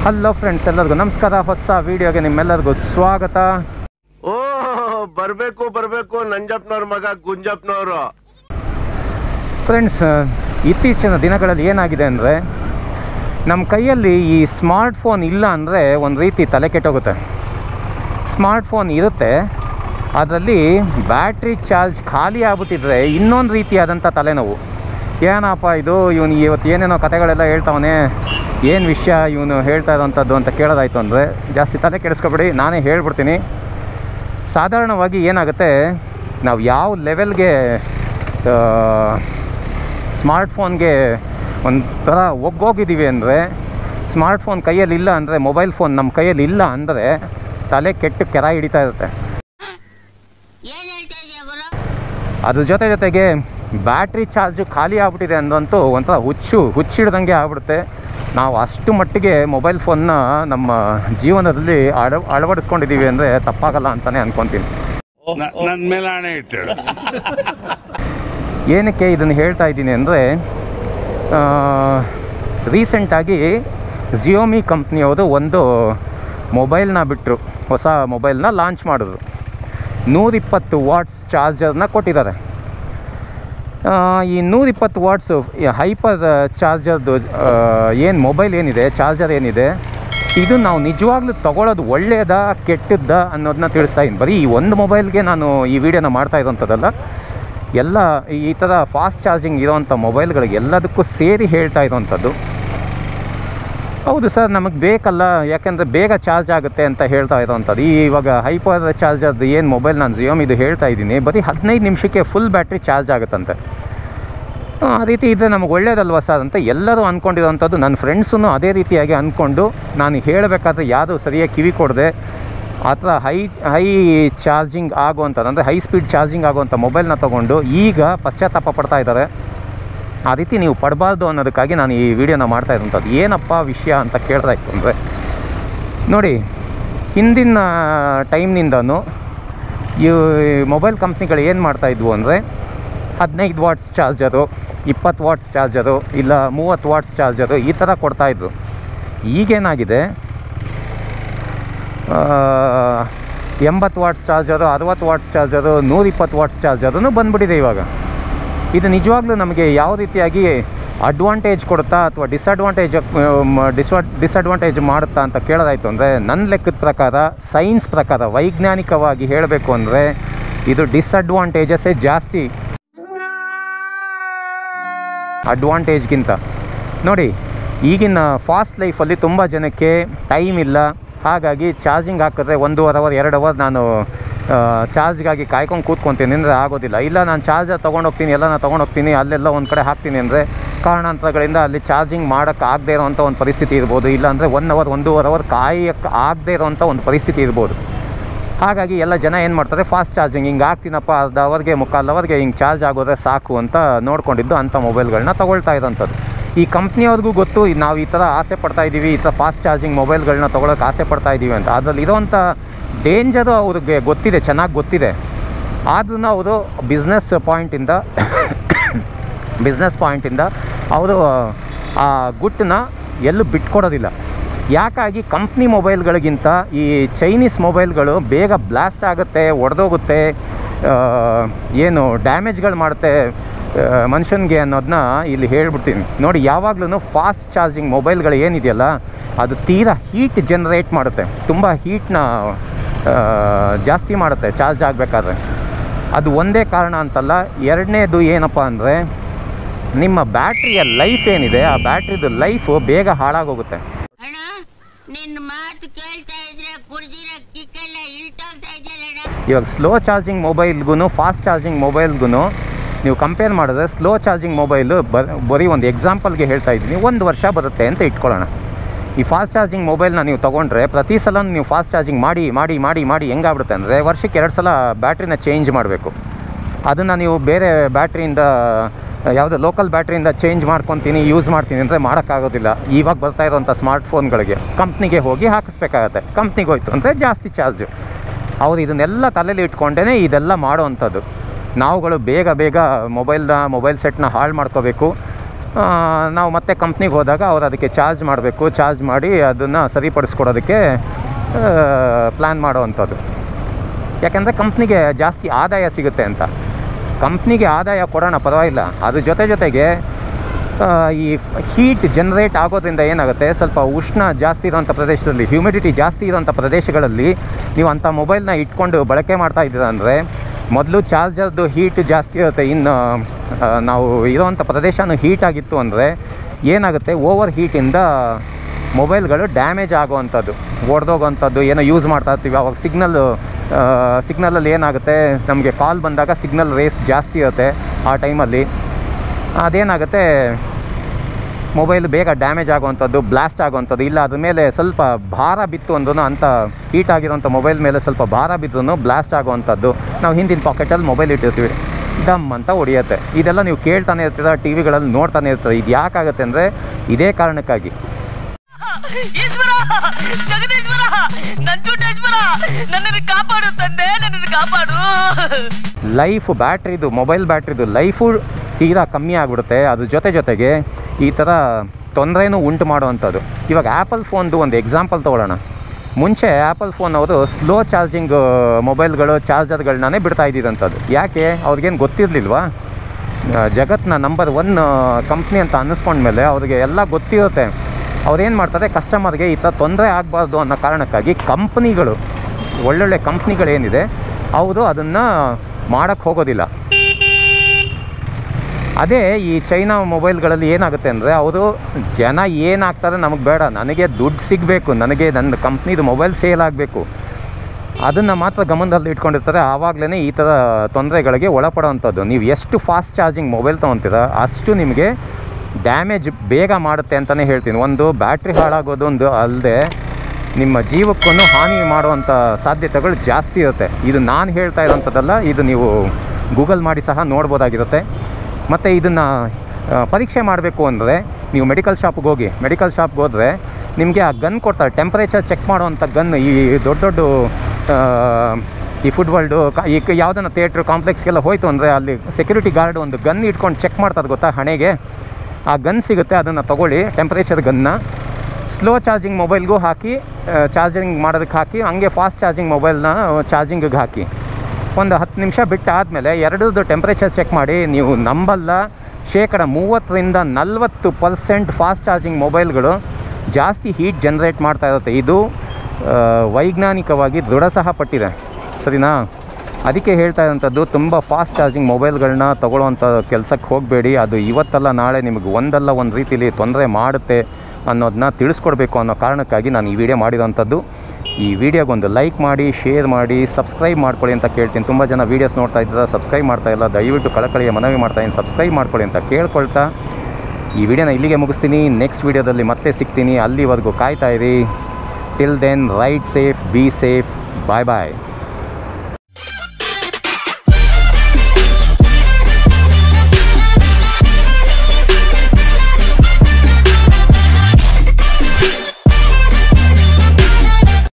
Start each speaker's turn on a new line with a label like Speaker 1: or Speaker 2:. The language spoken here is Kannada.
Speaker 1: ಹಲೋ ಫ್ರೆಂಡ್ಸ್, ಎಲ್ಲರಿಗೂ ನಮಸ್ಕಾರ. ಹೊಸ ವಿಡಿಯೋಗೆ ನಿಮ್ಮೆಲ್ಲರಿಗೂ ಸ್ವಾಗತ.
Speaker 2: ಬರಬೇಕು ನಂಜಪ್ಪನವ್ರ ಮಗ ಗುಂಜಪ್ಪನವರು.
Speaker 1: ಫ್ರೆಂಡ್ಸ್, ಇತ್ತೀಚಿನ ದಿನಗಳಲ್ಲಿ ಏನಾಗಿದೆ ಅಂದರೆ, ನಮ್ಮ ಕೈಯಲ್ಲಿ ಈ ಸ್ಮಾರ್ಟ್ಫೋನ್ ಇಲ್ಲ ಅಂದರೆ ಒಂದು ರೀತಿ ತಲೆ ಕೆಟ್ಟೋಗುತ್ತೆ. ಸ್ಮಾರ್ಟ್ಫೋನ್ ಇರುತ್ತೆ, ಅದರಲ್ಲಿ ಬ್ಯಾಟ್ರಿ ಚಾರ್ಜ್ ಖಾಲಿ ಆಗ್ಬಿಟ್ಟಿದ್ರೆ ಇನ್ನೊಂದು ರೀತಿಯಾದಂಥ ತಲೆನೋವು. ಏನಪ್ಪ ಇದು, ಇವನು ಇವತ್ತು ಏನೇನೋ ಕತೆಗಳೆಲ್ಲ ಹೇಳ್ತಾವನೆ, ಏನು ವಿಷಯ ಇವನು ಹೇಳ್ತಾ ಇರೋವಂಥದ್ದು ಅಂತ ಕೇಳೋದಾಯಿತು ಅಂದರೆ ಜಾಸ್ತಿ ತಲೆ ಕೆಡಿಸ್ಕೊಬೇಡಿ, ನಾನೇ ಹೇಳ್ಬಿಡ್ತೀನಿ. ಸಾಧಾರಣವಾಗಿ ಏನಾಗುತ್ತೆ, ನಾವು ಯಾವ ಲೆವೆಲ್ಗೆ ಸ್ಮಾರ್ಟ್ಫೋನ್ಗೆ ಒಂಥರ ಒಗ್ಗೋಗಿದ್ದೀವಿ ಅಂದರೆ, ಸ್ಮಾರ್ಟ್ಫೋನ್ ಕೈಯಲ್ಲಿ ಇಲ್ಲ ಅಂದರೆ, ಮೊಬೈಲ್ ಫೋನ್ ನಮ್ಮ ಕೈಯಲ್ಲಿ ಇಲ್ಲ ಅಂದರೆ ತಲೆ ಕೆಟ್ಟು ಕೆರ ಹಿಡಿತಾ ಇರುತ್ತೆ. ಅದ್ರ ಜೊತೆಗೆ ಬ್ಯಾಟ್ರಿ ಚಾರ್ಜು ಖಾಲಿ ಆಗ್ಬಿಟ್ಟಿದೆ ಅಂದಂತೂ ಒಂಥರ ಹುಚ್ಚಿಡ್ದಂಗೆ ಆಗ್ಬಿಡುತ್ತೆ. ನಾವು ಅಷ್ಟು ಮಟ್ಟಿಗೆ ಮೊಬೈಲ್ ಫೋನ್ನ ನಮ್ಮ ಜೀವನದಲ್ಲಿ ಅಳವಡಿಸ್ಕೊಂಡಿದ್ದೀವಿ ಅಂದರೆ ತಪ್ಪಾಗಲ್ಲ ಅಂತಲೇ ಅಂದ್ಕೊತೀನಿ.
Speaker 2: ನನ್ನ ಮೇಲೆ ಆಣೆ ಇಟ್ಟು
Speaker 1: ಏನಕ್ಕೆ ಇದನ್ನು ಹೇಳ್ತಾ ಇದ್ದೀನಿ ಅಂದರೆ, ರೀಸೆಂಟಾಗಿ ಜಿಯೋಮಿ ಕಂಪ್ನಿಯವರು ಒಂದು ಮೊಬೈಲ್ನ ಬಿಟ್ಟರು, ಹೊಸ ಮೊಬೈಲ್ನ ಲಾಂಚ್ ಮಾಡಿದ್ರು. 120 ವಾಟ್ಸ್ ಚಾರ್ಜರ್ನ ಕೊಟ್ಟಿದ್ದಾರೆ. ಈ 120 ವಾಟ್ಸು ಹೈಪರ್ ಚಾರ್ಜರ್ದು ಏನು ಮೊಬೈಲ್ ಏನಿದೆ, ಚಾರ್ಜರ್ ಏನಿದೆ, ಇದು ನಾವು ನಿಜವಾಗ್ಲೂ ತೊಗೊಳ್ಳೋದು ಒಳ್ಳೆಯದಾ ಕೆಟ್ಟದ್ದಾ ಅನ್ನೋದನ್ನ ತಿಳಿಸ್ತಾ ಇದ್ದೀನಿ. ಬರೀ ಈ ಒಂದು ಮೊಬೈಲ್ಗೆ ನಾನು ಈ ವಿಡಿಯೋನ ಮಾಡ್ತಾ ಇರೋವಂಥದ್ದಲ್ಲ, ಎಲ್ಲ ಈ ಥರ ಫಾಸ್ಟ್ ಚಾರ್ಜಿಂಗ್ ಇರೋವಂಥ ಮೊಬೈಲ್ಗಳಿಗೆ ಎಲ್ಲದಕ್ಕೂ ಸೇರಿ ಹೇಳ್ತಾ ಇರೋವಂಥದ್ದು. ಹೌದು ಸರ್, ನಮಗೆ ಬೇಕಲ್ಲ, ಯಾಕೆಂದರೆ ಬೇಗ ಚಾರ್ಜ್ ಆಗುತ್ತೆ ಅಂತ ಹೇಳ್ತಾ ಇರೋವಂಥದ್ದು. ಇವಾಗ ಹೈಪರ್ ಚಾರ್ಜರ್ದು ಏನು ಮೊಬೈಲ್ ನಾನು ಜಿಯೋಮಿದು ಹೇಳ್ತಾ ಇದ್ದೀನಿ, ಬರೀ 15 ನಿಮಿಷಕ್ಕೆ ಫುಲ್ ಬ್ಯಾಟ್ರಿ ಚಾರ್ಜ್ ಆಗುತ್ತಂತೆ. ಆ ರೀತಿ ಇದ್ದರೆ ನಮಗೆ ಒಳ್ಳೇದಲ್ವ ಸರ್ ಅಂತ ಎಲ್ಲರೂ ಅಂದ್ಕೊಂಡಿರೋವಂಥದ್ದು. ನನ್ನ ಫ್ರೆಂಡ್ಸೂ ಅದೇ ರೀತಿಯಾಗಿ ಅಂದ್ಕೊಂಡು, ನಾನು ಹೇಳಬೇಕಾದ್ರೆ ಯಾರು ಸರಿಯಾಗಿ ಕಿವಿ ಕೊಡದೆ ಆ ಥರ ಹೈ ಚಾರ್ಜಿಂಗ್ ಆಗುವಂಥದ್ದು, ಅಂದರೆ ಹೈ ಸ್ಪೀಡ್ ಚಾರ್ಜಿಂಗ್ ಆಗುವಂಥ ಮೊಬೈಲ್ನ ತೊಗೊಂಡು ಈಗ ಪಶ್ಚಾತ್ತಾಪ ಪಡ್ತಾ ಇದ್ದಾರೆ. ಆ ರೀತಿ ನೀವು ಪಡಬಾರ್ದು ಅನ್ನೋದಕ್ಕಾಗಿ ನಾನು ಈ ವಿಡಿಯೋನ ಮಾಡ್ತಾ ಇರೋಂಥದ್ದು. ಏನಪ್ಪ ವಿಷಯ ಅಂತ ಕೇಳ್ದಾಯ್ತು ಅಂದರೆ, ನೋಡಿ, ಹಿಂದಿನ ಟೈಮ್ನಿಂದನೂ ಈ ಮೊಬೈಲ್ ಕಂಪ್ನಿಗಳು ಏನು ಮಾಡ್ತಾಯಿದ್ವು ಅಂದರೆ, 15 ವಾಟ್ಸ್ ಚಾರ್ಜರು, 20 ವಾಟ್ಸ್ ಚಾರ್ಜರು, ಇಲ್ಲ 30 ವಾಟ್ಸ್ ಚಾರ್ಜರು, ಈ ಥರ ಕೊಡ್ತಾಯಿದ್ರು. ಈಗೇನಾಗಿದೆ, 80 watts charger, 60 watts charger, 120 watts ಚಾರ್ಜರೂ ಬಂದುಬಿಟ್ಟಿದೆ ಇವಾಗ. ಇದು ನಿಜವಾಗ್ಲೂ ನಮಗೆ ಯಾವ ರೀತಿಯಾಗಿ ಅಡ್ವಾಂಟೇಜ್ ಕೊಡುತ್ತಾ ಅಥವಾ ಡಿಸ್ಅಡ್ವಾಂಟೇಜ್ ಮಾಡುತ್ತಾ ಅಂತ ಕೇಳೋದಾಯಿತು ಅಂದರೆ, ನನ್ನ ಲೆಕ್ಕದ ಪ್ರಕಾರ, ಸೈನ್ಸ್ ಪ್ರಕಾರ, ವೈಜ್ಞಾನಿಕವಾಗಿ ಹೇಳಬೇಕು ಅಂದರೆ ಇದು ಡಿಸ್ಅಡ್ವಾಂಟೇಜಸ್ಸೇ ಜಾಸ್ತಿ ಅಡ್ವಾಂಟೇಜ್ಗಿಂತ. ನೋಡಿ, ಈಗಿನ ಫಾಸ್ಟ್ ಲೈಫಲ್ಲಿ ತುಂಬ ಜನಕ್ಕೆ ಟೈಮ್ ಇಲ್ಲ, ಹಾಗಾಗಿ ಚಾರ್ಜಿಂಗ್ ಹಾಕಿದ್ರೆ 1.5 ಅವರ್ 2 ಅವರ್ ನಾನು ಚಾರ್ಜ್ಗಾಗಿ ಕಾಯ್ಕೊಂಡು ಕೂತ್ಕೊತೀನಿ ಅಂದರೆ ಆಗೋದಿಲ್ಲ. ಇಲ್ಲ, ನಾನು ಚಾರ್ಜರ್ ತೊಗೊಂಡೋಗ್ತೀನಿ, ಎಲ್ಲ ನಾನು ತೊಗೊಂಡೋಗ್ತೀನಿ, ಅಲ್ಲೆಲ್ಲ ಒಂದು ಕಡೆ ಹಾಕ್ತೀನಿ ಅಂದರೆ ಕಾರಣಾಂತರಗಳಿಂದ ಅಲ್ಲಿ ಚಾರ್ಜಿಂಗ್ ಮಾಡೋಕ್ಕೆ ಆಗದೇ ಇರೋವಂಥ ಒಂದು ಪರಿಸ್ಥಿತಿ ಇರ್ಬೋದು. ಇಲ್ಲಾಂದರೆ 1 ಅವರ್ 1.5 ಅವರ್ ಕಾಯಕ್ಕೆ ಆಗದೇ ಇರೋವಂಥ ಒಂದು ಪರಿಸ್ಥಿತಿ ಇರ್ಬೋದು. ಹಾಗಾಗಿ ಎಲ್ಲ ಜನ ಏನು ಮಾಡ್ತಾರೆ, ಫಾಸ್ಟ್ ಚಾರ್ಜಿಂಗ್ ಹಿಂಗೆ ಹಾಕ್ತೀನಪ್ಪ, ಅರ್ಧ ಅವರ್ಗೆ 3/4 ಅವರ್ಗೆ ಹಿಂಗೆ ಚಾರ್ಜ್ ಆಗೋದ್ರೆ ಸಾಕು ಅಂತ ನೋಡ್ಕೊಂಡಿದ್ದು ಅಂಥ ಮೊಬೈಲ್ಗಳನ್ನ ತೊಗೊಳ್ತಾ ಇರೋಂಥದ್ದು. ಈ ಕಂಪ್ನಿಯವ್ರಿಗೂ ಗೊತ್ತು ನಾವು ಈ ಥರ ಆಸೆ ಪಡ್ತಾ ಇದ್ದೀವಿ, ಈ ಥರ ಫಾಸ್ಟ್ ಚಾರ್ಜಿಂಗ್ ಮೊಬೈಲ್ಗಳನ್ನ ತೊಗೊಳಕ್ಕೆ ಆಸೆ ಪಡ್ತಾ ಇದ್ದೀವಿ ಅಂತ. ಅದರಲ್ಲಿ ಇರೋವಂಥ ಡೇಂಜರು ಅವ್ರಿಗೆ ಗೊತ್ತಿದೆ, ಚೆನ್ನಾಗಿ ಗೊತ್ತಿದೆ. ಆದ್ರೂ ಅವರು ಬಿಸ್ನೆಸ್ ಪಾಯಿಂಟಿಂದ ಅವರು ಆ ಗುಟ್ಟನ್ನ ಎಲ್ಲೂ ಬಿಟ್ಕೊಡೋದಿಲ್ಲ. ಯಾಕಾಗಿ ಕಂಪ್ನಿ ಮೊಬೈಲ್ಗಳಿಗಿಂತ ಈ ಚೈನೀಸ್ ಮೊಬೈಲ್ಗಳು ಬೇಗ ಬ್ಲಾಸ್ಟ್ ಆಗುತ್ತೆ, ಒಡೆದೋಗುತ್ತೆ, ಏನು ಡ್ಯಾಮೇಜ್ಗಳು ಮಾಡುತ್ತೆ ಮನುಷ್ಯನಿಗೆ ಅನ್ನೋದನ್ನ ಇಲ್ಲಿ ಹೇಳ್ಬಿಡ್ತೀನಿ. ನೋಡಿ, ಯಾವಾಗಲೂ ಫಾಸ್ಟ್ ಚಾರ್ಜಿಂಗ್ ಮೊಬೈಲ್ಗಳು ಏನಿದೆಯಲ್ಲ, ಅದು ತೀರಾ ಹೀಟ್ ಜನ್ರೇಟ್ ಮಾಡುತ್ತೆ, ತುಂಬ ಹೀಟ್ನ ಜಾಸ್ತಿ ಮಾಡುತ್ತೆ ಚಾರ್ಜ್ ಆಗಬೇಕಾದ್ರೆ. ಅದು ಒಂದೇ ಕಾರಣ ಅಂತಲ್ಲ. ಎರಡನೇದು ಏನಪ್ಪ ಅಂದರೆ, ನಿಮ್ಮ ಬ್ಯಾಟ್ರಿಯ ಲೈಫ್ ಏನಿದೆ, ಆ ಬ್ಯಾಟ್ರಿದು ಲೈಫು ಬೇಗ ಹಾಳಾಗೋಗುತ್ತೆ. ಇವಾಗ ಸ್ಲೋ ಚಾರ್ಜಿಂಗ್ ಮೊಬೈಲ್ಗೂ ಫಾಸ್ಟ್ ಚಾರ್ಜಿಂಗ್ ಮೊಬೈಲ್ಗೂ ನೀವು ಕಂಪೇರ್ ಮಾಡಿದ್ರೆ, ಸ್ಲೋ ಚಾರ್ಜಿಂಗ್ ಮೊಬೈಲು ಬರೀ ಒಂದು ಎಕ್ಸಾಂಪಲ್ಗೆ ಹೇಳ್ತಾ ಇದ್ದೀನಿ, 1 ವರ್ಷ ಬರುತ್ತೆ ಅಂತ ಇಟ್ಕೊಳ್ಳೋಣ. ಈ ಫಾಸ್ಟ್ ಚಾರ್ಜಿಂಗ್ ಮೊಬೈಲ್ನ ನೀವು ತೊಗೊಂಡ್ರೆ ಪ್ರತಿ ಸಲ ನೀವು ಫಾಸ್ಟ್ ಚಾರ್ಜಿಂಗ್ ಮಾಡಿ ಹೆಂಗಾಗ್ಬಿಡುತ್ತೆ ಅಂದರೆ, ವರ್ಷಕ್ಕೆ 2 ಸಲ ಬ್ಯಾಟ್ರಿನ ಚೇಂಜ್ ಮಾಡಬೇಕು. ಅದನ್ನು ನೀವು ಬೇರೆ ಬ್ಯಾಟ್ರಿಯಿಂದ, ಯಾವುದೋ ಲೋಕಲ್ ಬ್ಯಾಟ್ರಿಯಿಂದ ಚೇಂಜ್ ಮಾಡ್ಕೊತೀನಿ, ಯೂಸ್ ಮಾಡ್ತೀನಿ ಅಂದರೆ ಮಾಡೋಕ್ಕಾಗೋದಿಲ್ಲ. ಇವಾಗ ಬರ್ತಾ ಇರೋವಂಥ ಸ್ಮಾರ್ಟ್ಫೋನ್ಗಳಿಗೆ ಕಂಪ್ನಿಗೆ ಹೋಗಿ ಹಾಕಿಸ್ಬೇಕಾಗತ್ತೆ. ಕಂಪ್ನಿಗೆ ಹೋಯ್ತು ಅಂದರೆ ಜಾಸ್ತಿ ಚಾರ್ಜು. ಅವರು ಇದನ್ನೆಲ್ಲ ತಲೆಯಲ್ಲಿ ಇಟ್ಕೊಂಡೇ ಇದೆಲ್ಲ ಮಾಡೋವಂಥದ್ದು. ನಾವುಗಳು ಬೇಗ ಮೊಬೈಲ್ ಸೆಟ್ನ ಹಾಳು ಮಾಡ್ಕೋಬೇಕು. ನಾವು ಮತ್ತೆ ಕಂಪ್ನಿಗೆ ಹೋದಾಗ ಅವ್ರು ಅದಕ್ಕೆ ಚಾರ್ಜ್ ಮಾಡಬೇಕು, ಚಾರ್ಜ್ ಮಾಡಿ ಅದನ್ನು ಸರಿಪಡಿಸ್ಕೊಡೋದಕ್ಕೆ ಪ್ಲ್ಯಾನ್ ಮಾಡೋವಂಥದ್ದು. ಯಾಕೆಂದರೆ ಕಂಪ್ನಿಗೆ ಜಾಸ್ತಿ ಆದಾಯ ಸಿಗುತ್ತೆ ಅಂತ. ಕಂಪ್ನಿಗೆ ಆದಾಯ ಕೊಡೋಣ ಪರವಾಗಿಲ್ಲ, ಅದ್ರ ಜೊತೆಗೆ ಈ ಹೀಟ್ ಜನ್ರೇಟ್ ಆಗೋದ್ರಿಂದ ಏನಾಗುತ್ತೆ, ಸ್ವಲ್ಪ ಉಷ್ಣ ಜಾಸ್ತಿ ಇರೋಂಥ ಪ್ರದೇಶದಲ್ಲಿ, ಹ್ಯೂಮಿಡಿಟಿ ಜಾಸ್ತಿ ಇರೋಂಥ ಪ್ರದೇಶಗಳಲ್ಲಿ ನೀವು ಅಂಥ ಮೊಬೈಲ್ನ ಇಟ್ಕೊಂಡು ಬಳಕೆ ಮಾಡ್ತಾ ಇದ್ದೀರ ಅಂದರೆ ಮೊದಲು ಚಾರ್ಜರ್ದು ಹೀಟ್ ಜಾಸ್ತಿ ಇರುತ್ತೆ. ಇನ್ನು ನಾವು ಇರೋವಂಥ ಪ್ರದೇಶನೂ ಹೀಟ್ ಆಗಿತ್ತು ಅಂದರೆ ಏನಾಗುತ್ತೆ, ಓವರ್ ಹೀಟಿಂದ ಮೊಬೈಲ್ಗಳು ಡ್ಯಾಮೇಜ್ ಆಗೋವಂಥದ್ದು, ಒಡೆದೋಗೋವಂಥದ್ದು. ಏನೋ ಯೂಸ್ ಮಾಡ್ತಾ ಇರ್ತೀವಿ, ಅವಾಗ ಸಿಗ್ನಲಲ್ಲಿ ಏನಾಗುತ್ತೆ, ನಮಗೆ ಕಾಲ್ ಬಂದಾಗ ಸಿಗ್ನಲ್ ರೇಸ್ ಜಾಸ್ತಿ ಇರುತ್ತೆ. ಆ ಟೈಮಲ್ಲಿ ಅದೇನಾಗುತ್ತೆ, ಮೊಬೈಲ್ ಬೇಗ ಡ್ಯಾಮೇಜ್ ಆಗುವಂಥದ್ದು, ಬ್ಲಾಸ್ಟ್ ಆಗುವಂಥದ್ದು. ಇಲ್ಲ ಅದ್ರ ಮೇಲೆ ಸ್ವಲ್ಪ ಭಾರ ಬಿತ್ತು ಅಂದ್ರೂ, ಅಂಥ ಹೀಟ್ ಆಗಿರೋಂಥ ಮೊಬೈಲ್ ಮೇಲೆ ಸ್ವಲ್ಪ ಭಾರ ಬಿದ್ರೂ ಬ್ಲಾಸ್ಟ್ ಆಗುವಂಥದ್ದು. ನಾವು ಹಿಂದಿನ ಪಾಕೆಟಲ್ಲಿ ಮೊಬೈಲ್ ಇಟ್ಟಿರ್ತೀವಿ, ಡಮ್ ಅಂತ ಹೊಡೆಯುತ್ತೆ. ಇದೆಲ್ಲ ನೀವು ಕೇಳ್ತಾನೆ ಇರ್ತೀರ, ಟಿ ವಿಗಳಲ್ಲಿ ನೋಡ್ತಾನೆ ಇರ್ತೀರ. ಇದು ಯಾಕಾಗುತ್ತೆ ಅಂದರೆ ಇದೇ ಕಾರಣಕ್ಕಾಗಿ.
Speaker 3: ಈಶ್ವರ, ಜಗದೀಶ್ವರ, ನಂಜುಂಡೇಶ್ವರ, ನನ್ನನ್ನು ಕಾಪಾಡು ತಂದೆ, ನನ್ನನ್ನು ಕಾಪಾಡು.
Speaker 1: ಮೊಬೈಲ್ ಬ್ಯಾಟ್ರಿದು ಲೈಫು ತೀರಾ ಕಮ್ಮಿ ಆಗಿಬಿಡುತ್ತೆ. ಅದ್ರ ಜೊತೆಗೆ ಈ ಥರ ತೊಂದರೆನೂ ಉಂಟು ಮಾಡುವಂಥದ್ದು. ಇವಾಗ ಆ್ಯಪಲ್ ಫೋನ್ದು ಒಂದು ಎಕ್ಸಾಂಪಲ್ ತೊಗೊಳ್ಳೋಣ. ಮುಂಚೆ ಆ್ಯಪಲ್ ಫೋನ್ ಅವರು ಸ್ಲೋ ಚಾರ್ಜಿಂಗ್ ಮೊಬೈಲ್ಗಳು, ಚಾರ್ಜರ್ಗಳನ್ನೇ ಬಿಡ್ತಾ ಇದ್ದಿದ್ದಂಥದ್ದು. ಯಾಕೆ? ಅವ್ರಿಗೇನು ಗೊತ್ತಿರಲಿಲ್ವಾ? ಜಗತ್ತಿನ ನಂಬರ್ 1 ಕಂಪ್ನಿ ಅಂತ ಅನ್ನಿಸ್ಕೊಂಡ್ಮೇಲೆ ಅವ್ರಿಗೆ ಎಲ್ಲ ಗೊತ್ತಿರುತ್ತೆ. ಅವ್ರೇನು ಮಾಡ್ತಾರೆ, ಕಸ್ಟಮರ್ಗೆ ಈ ಥರ ತೊಂದರೆ ಆಗಬಾರ್ದು ಅನ್ನೋ ಕಾರಣಕ್ಕಾಗಿ ಕಂಪ್ನಿಗಳು, ಒಳ್ಳೊಳ್ಳೆ ಕಂಪ್ನಿಗಳೇನಿದೆ ಅವರು ಅದನ್ನು ಮಾಡೋಕ್ಕೆ ಹೋಗೋದಿಲ್ಲ. ಅದೇ ಈ ಚೈನಾ ಮೊಬೈಲ್ಗಳಲ್ಲಿ ಏನಾಗುತ್ತೆ ಅಂದರೆ, ಅವರು ಜನ ಏನಾಗ್ತಾರೆ ನಮಗೆ ಬೇಡ, ನನಗೆ ದುಡ್ಡು ಸಿಗಬೇಕು, ನನಗೆ ನನ್ನ ಕಂಪ್ನಿದು ಮೊಬೈಲ್ ಸೇಲ್ ಆಗಬೇಕು, ಅದನ್ನು ಮಾತ್ರ ಗಮನದಲ್ಲಿ ಇಟ್ಕೊಂಡಿರ್ತಾರೆ. ಆವಾಗಲೇ ಈ ಥರ ತೊಂದರೆಗಳಿಗೆ ಒಳಪಡೋವಂಥದ್ದು. ನೀವು ಎಷ್ಟು ಫಾಸ್ಟ್ ಚಾರ್ಜಿಂಗ್ ಮೊಬೈಲ್ ತೊಗೊತೀರ ಅಷ್ಟು ನಿಮಗೆ ಡ್ಯಾಮೇಜ್ ಬೇಗ ಮಾಡುತ್ತೆ ಅಂತಲೇ ಹೇಳ್ತೀನಿ. ಒಂದು ಬ್ಯಾಟ್ರಿ ಹಾಳಾಗೋದು ಒಂದು ಅಲ್ಲದೆ ನಿಮ್ಮ ಜೀವಕ್ಕೂ ಹಾನಿ ಮಾಡುವಂಥ ಸಾಧ್ಯತೆಗಳು ಜಾಸ್ತಿ ಇರುತ್ತೆ. ಇದು ನಾನು ಹೇಳ್ತಾ ಇರೋಂಥದ್ದಲ್ಲ, ಇದು ನೀವು ಗೂಗಲ್ ಮಾಡಿ ಸಹ ನೋಡ್ಬೋದಾಗಿರುತ್ತೆ. ಮತ್ತು ಇದನ್ನು ಪರೀಕ್ಷೆ ಮಾಡಬೇಕು ಅಂದರೆ ನೀವು ಮೆಡಿಕಲ್ ಶಾಪ್ಗೆ ಹೋದರೆ ನಿಮಗೆ ಆ ಗನ್ ಕೊಡ್ತಾರೆ, ಟೆಂಪ್ರೇಚರ್ ಚೆಕ್ ಮಾಡೋವಂಥ ಗನ್. ಈ ದೊಡ್ಡ ಈ ಫುಡ್ ವರ್ಲ್ಡು, ಈಗ ಯಾವುದನ್ನ ಥಿಯೇಟ್ರ್ ಕಾಂಪ್ಲೆಕ್ಸ್ಗೆಲ್ಲ ಹೋಯ್ತು ಅಂದರೆ ಅಲ್ಲಿ ಸೆಕ್ಯೂರಿಟಿ ಗಾರ್ಡ್ ಒಂದು ಗನ್ ಇಟ್ಕೊಂಡು ಚೆಕ್ ಮಾಡ್ತಾರೆ ಗೊತ್ತಾ, ಹಣೆಗೆ. ಆ ಗನ್ ಸಿಗುತ್ತೆ, ಅದನ್ನು ತೊಗೊಳ್ಳಿ, ಟೆಂಪ್ರೇಚರ್ ಗನ್ನ. ಸ್ಲೋ ಚಾರ್ಜಿಂಗ್ ಮೊಬೈಲ್ಗೂ ಹಾಕಿ, ಚಾರ್ಜಿಂಗ್ ಮಾಡೋದಕ್ಕೆ ಹಾಕಿ, ಹಂಗೆ ಫಾಸ್ಟ್ ಚಾರ್ಜಿಂಗ್ ಮೊಬೈಲ್ನ ಚಾರ್ಜಿಂಗಿಗೆ ಹಾಕಿ. ಒಂದು 10 ನಿಮಿಷ ಬಿಟ್ಟು ಆದಮೇಲೆ ಎರಡರದ್ದು ಟೆಂಪ್ರೇಚರ್ ಚೆಕ್ ಮಾಡಿ. ನೀವು ನಂಬಲ್ಲ, 30-40% ಫಾಸ್ಟ್ ಚಾರ್ಜಿಂಗ್ ಮೊಬೈಲ್ಗಳು ಜಾಸ್ತಿ ಹೀಟ್ ಜನ್ರೇಟ್ ಮಾಡ್ತಾ ಇರುತ್ತೆ. ಇದು ವೈಜ್ಞಾನಿಕವಾಗಿ ದೃಢ ಸಹ ಪಟ್ಟಿದೆ, ಸರಿನಾ? ಅದಕ್ಕೆ ಹೇಳ್ತಾ ಇರೋಂಥದ್ದು, ತುಂಬ ಫಾಸ್ಟ್ ಚಾರ್ಜಿಂಗ್ ಮೊಬೈಲ್ಗಳನ್ನ ತೊಗೊಳ್ಳೋವಂಥ ಕೆಲಸಕ್ಕೆ ಹೋಗಬೇಡಿ. ಅದು ಇವತ್ತಲ್ಲ ನಾಳೆ ನಿಮಗೆ ಒಂದಲ್ಲ ಒಂದು ರೀತಿಯಲ್ಲಿ ತೊಂದರೆ ಮಾಡುತ್ತೆ ಅನ್ನೋದನ್ನ ತಿಳಿಸ್ಕೊಡ್ಬೇಕು ಅನ್ನೋ ಕಾರಣಕ್ಕಾಗಿ ನಾನು ಈ ವಿಡಿಯೋ ಮಾಡಿರೋವಂಥದ್ದು. ಈ ವಿಡಿಯೋಗೊಂದು ಲೈಕ್ ಮಾಡಿ, ಶೇರ್ ಮಾಡಿ, ಸಬ್ಸ್ಕ್ರೈಬ್ ಮಾಡ್ಕೊಳ್ಳಿ ಅಂತ ಕೇಳ್ತೀನಿ. ತುಂಬ ಜನ ವೀಡಿಯೋಸ್ ನೋಡ್ತಾ ಇದ್ದಾರೆ, ಸಬ್ಸ್ಕ್ರೈಬ್ ಮಾಡ್ತಾಯಿಲ್ಲ. ದಯವಿಟ್ಟು ಕಳಕಳಿಯ ಮನವಿ ಮಾಡ್ತಾಯಿದ್ದೀನಿ, ಸಬ್ಸ್ಕ್ರೈಬ್ ಮಾಡ್ಕೊಳ್ಳಿ ಅಂತ ಕೇಳ್ಕೊಳ್ತಾ ಈ ವಿಡಿಯೋನ ಇಲ್ಲಿಗೆ ಮುಗಿಸ್ತೀನಿ. ನೆಕ್ಸ್ಟ್ ವಿಡಿಯೋದಲ್ಲಿ ಮತ್ತೆ ಸಿಗ್ತೀನಿ. ಅಲ್ಲಿವರೆಗೂ ಕಾಯ್ತಾ ಇರಿ. Till then, ride safe, be safe, bye bye.